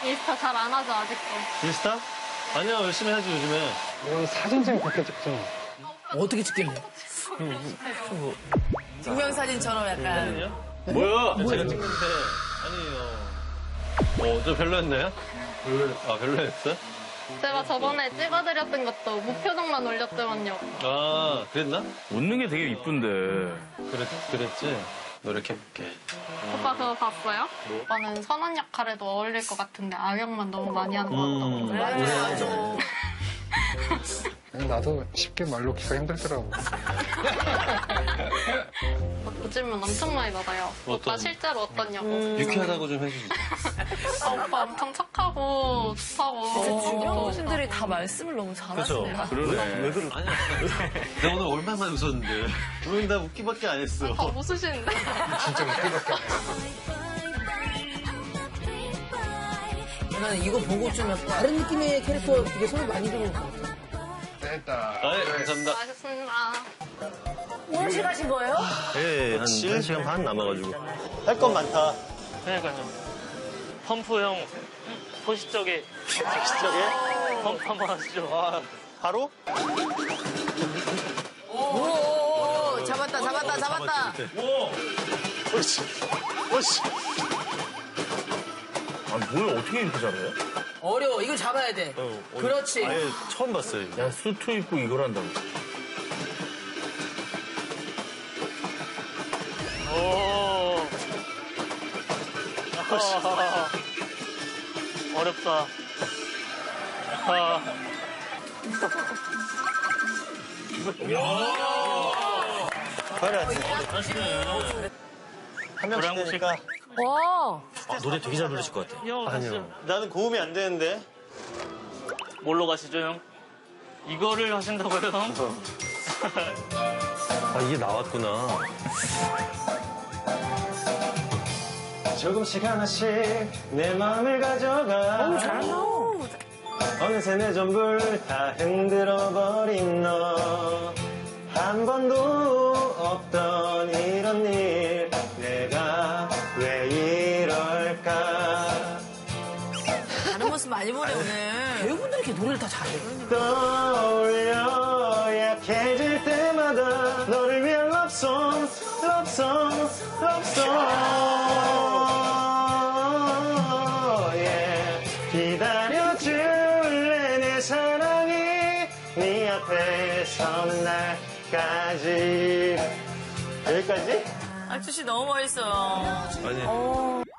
인스타 잘 안 하죠, 아직도. 인스타? 아니야, 열심히 하지, 요즘에. 이건 사진첩 그렇게 찍죠. 어떻게 찍겠냐? 증명사진처럼 약간. 뭐야? 제가 찍는데. 아니에요. 저 별로였나요? 별로였어? 제가 저번에 찍어드렸던 것도 무표정만 올렸더만요. 아, 그랬나? 웃는 게 되게 이쁜데. 그랬지? 노력해볼게. 오빠 그거 봤어요? 오빠는 선한 역할에도 어울릴 것 같은데 악역만 너무 많이 하는 것 같다고. 그래, 맞아. 나도 쉽게 말 놓기가 힘들더라고. 요즘은 엄청 많이 받아요. 오빠 실제로 어떠냐고. 유쾌하다고 좀 해주지. 오빠 엄청 착하고 좋다고. 주변 어르신들이 다 말씀을 너무 잘하시네요. 그러네. 왜 그래? 아니야. 내가 오늘 얼마나 웃었는데. 오늘 나 웃기밖에 안 했어. 다 웃으시는데. 진짜 웃기밖에 안 해. 나는 이거 보고 좀 약간 다른 느낌의 캐릭터 되게 손을 많이 들어온 것 같아. 됐다. 감사합니다. 맛있습니다. 오늘 가신 거예요? 예, 한 1시간 반 남아가지고. 할 건 많다. 그러니까요. 펌프형 포시적에 펌프 한번 하시죠. 바로? 오, 잡았다. 오씨. 아, 뭘 어떻게 이렇게 잘해? 어려워. 이걸 잡아야 돼. 그렇지. 아예 처음 봤어요. 이거. 야, 수트 입고 이걸 한다고. 오. 어렵다. 한 명씩 되니까. 와. 노래 되게 잘 부르실 것 같아. 아니요. 나는 고음이 안 되는데. 뭘로 가시죠, 형? 이거를 하신다고요, 형? 아, 이게 나왔구나. 조금씩 하나씩 내 마음을 가져가. 잘한다. 어느새 내 전부를 다 흔들어버린 너. 한 번도 없던 이런 일 내가 왜 이럴까. 다른 모습 많이 보네, 오늘. 배우분들이 이렇게 노래를 다 잘해. 떠올려 약해질 때마다 너를 위한 love song yeah. 기다려줄래 내 사랑이 네 앞에 서는 날까지. 여기까지? 악주 씨 너무 멋있어요. 아니